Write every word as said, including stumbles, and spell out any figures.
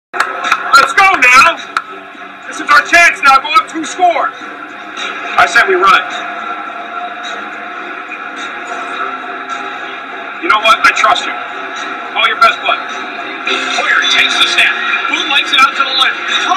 Let's go now. This is our chance now. Go up two scores. I said we run it. You know what? I trust you. Call your best play. Hoyer takes the snap. Boone likes it out to the left.